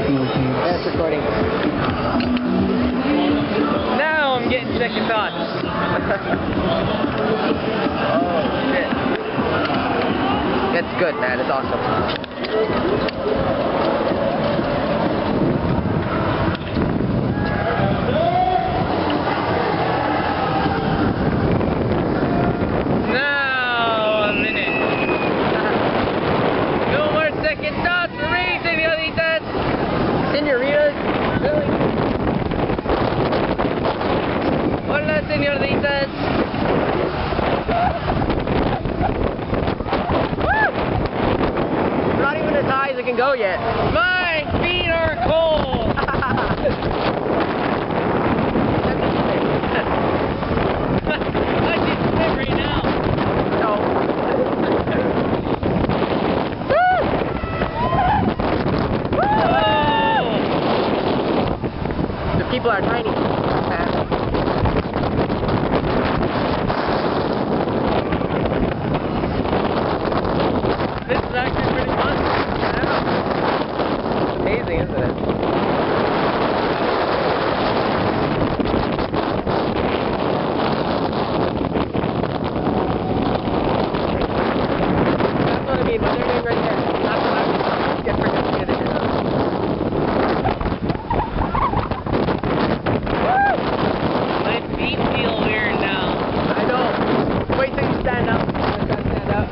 That's recording. Now I'm getting second thoughts. Oh, shit. That's good, man. It's awesome. Now a minute. No more second thoughts for me, senoritas. Senoritas? Really? Hola, senoritas. Not even as high as it can go yet. My feet are cold. I can swim right now. No. Oh. The people are tiny. This is actually pretty fun. It's amazing, isn't it? That's what I mean, what they're doing right there. That's what I'm get freaking scared to do. My feet feel weird now. I know. Wait till you stand up. Just gotta stand up.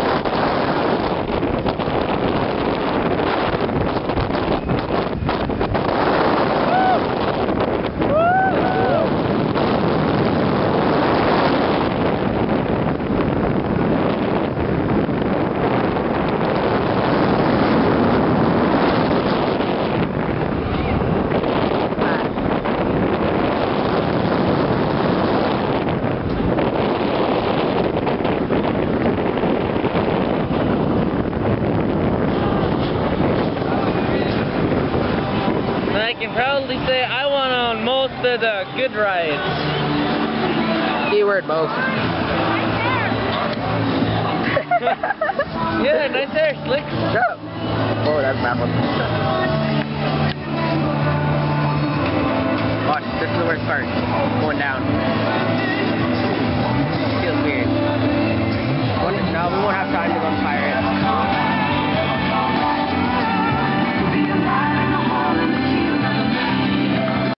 I can proudly say I won on most of the good rides. Keyword most. Yeah, nice there, slick. Shut up. Oh, that's bad one. Watch, this is where it starts. Going down. Feels weird. No, we won't have time to go pirate.